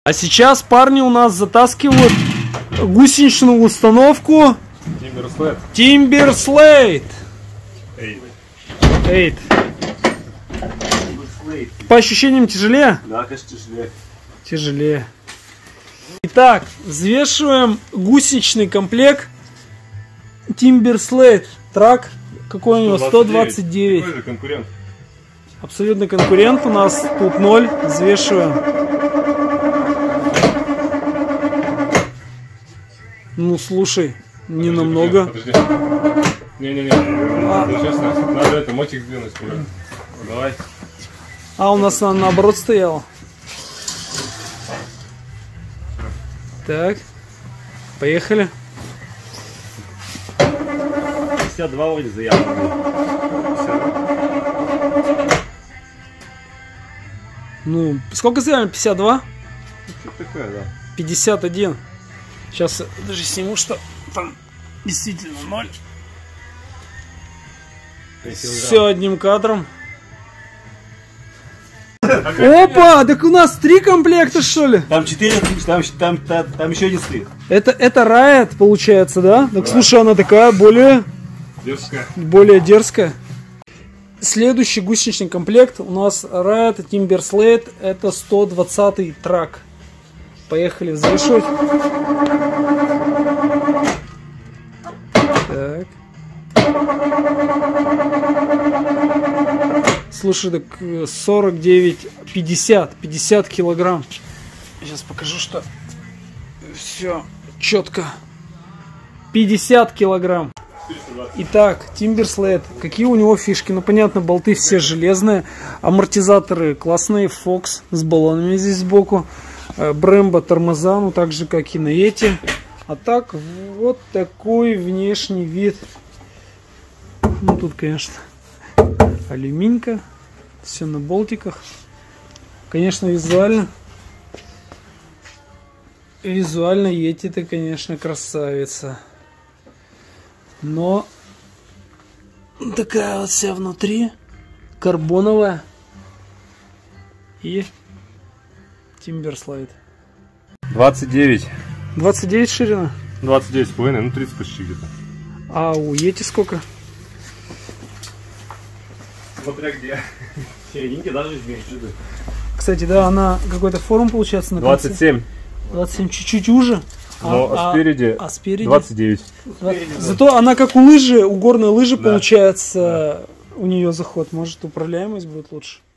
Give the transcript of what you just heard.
А сейчас парни у нас затаскивают гусеничную установку Timber Slate. 8. По ощущениям тяжелее? Да, конечно, тяжелее. Тяжелее. Итак, взвешиваем гусеничный комплект Timber Slate. Трак какой у него? 129. Какой же конкурент? Абсолютно конкурент. У нас тут 0. Взвешиваем. Ну слушай, не намного. Подожди. Не-не-не. Надо это мотик сдвинуть. Давай. А, у нас она наоборот стояла. Так. Поехали. 52 вроде заявлено. Ну, сколько заявлено? 52? Что такое, да. 51. Сейчас даже сниму, что там действительно 0. Все одним кадром. Опа! Так у нас 3 комплекта, что ли? Там 4, там еще один стоит. Это Riot, получается, да? Так да. Слушай, она такая более дерзкая. Следующий гусеничный комплект у нас Riot Timber Slate. Это 120-й трак. Поехали взвешивать. Так. Слушай, так 50 килограмм. Сейчас покажу, что все четко. 50 килограмм. Итак, Timber Slate. Какие у него фишки? Ну, понятно, болты все железные. Амортизаторы классные. Fox с баллонами здесь сбоку. Brembo тормоза, ну так же, как и на эти. А так, вот такой внешний вид. Ну, тут, конечно, алюминька. Все на болтиках. Конечно, визуально Yeti-то, конечно, красавица. Но такая вот вся внутри. Карбоновая. И Timber Slate. 29. 29 ширина? 29,5, ну 30 почти где-то. А у Yeti сколько? Смотря где. Серединки даже меньше. Кстати, да, она какой-то форм получается на 27. 27, чуть-чуть уже. Спереди 29. Зато она как у лыжи, у горной лыжи, да, получается, да. У нее заход. Может, управляемость будет лучше.